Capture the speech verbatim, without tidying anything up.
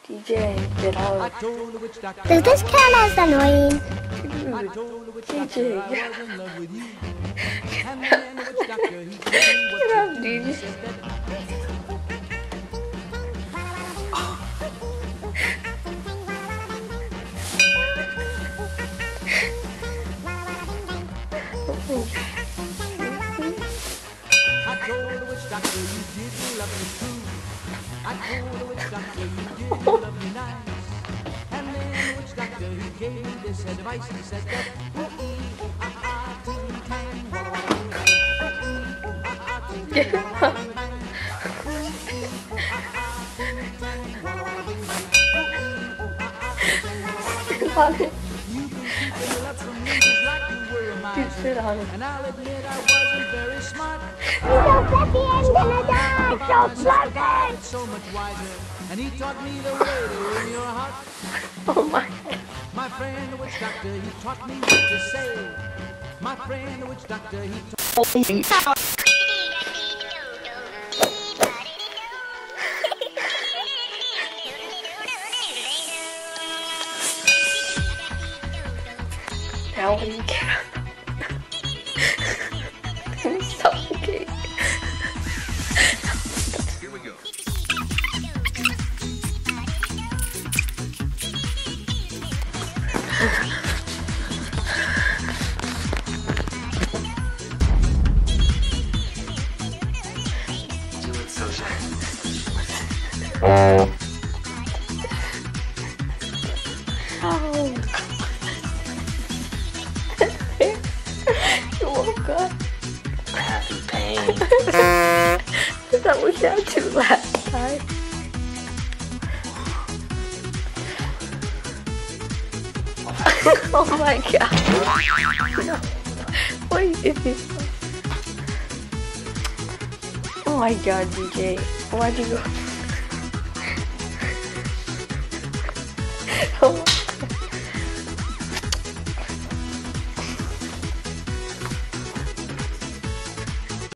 D J, get out. Does this count as annoying? D J, get out, D J. I told the witch doctor you didn't love me true. I told the witch doctor you didn't love me nice. And then the witch doctor he gave me this advice. He said that Dude, sit on it. and I'll admit I wasn't very smart. You're so fluffy and gonna die! So fluffy! So much wiser, and he taught me the way to win your heart. Oh my God. My friend the witch doctor, he taught me what to say. My friend the witch doctor, he taught me. Now when you get up. Suffocate. Here we go. Do it so shy. Oh. You woke up. Happy pain. Is that what you had to last time? Oh my God. No. What are you doing? Oh my God, D J. Why'd you go? Oh.